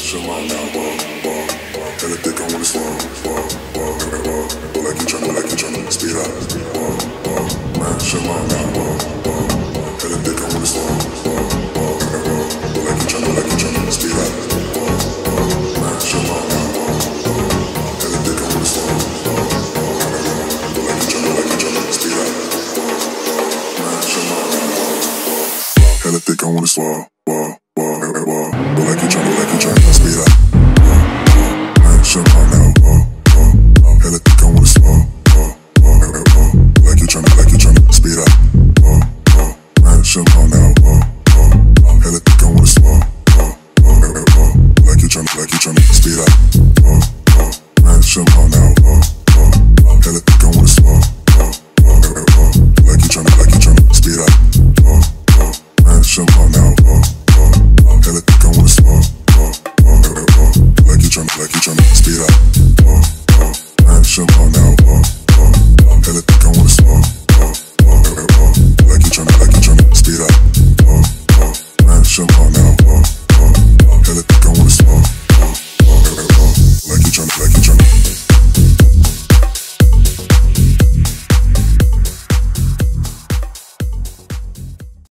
your mind now, hella thick, I wanna slow, but like you tryna speed up, mash your mind now, hella thick, I wanna slow, but like you tryna speed up, mash your mind now, hella thick, I wanna slow, but like you tryna speed up, mash your mind now, hella thick, I wanna slow, but like you tryna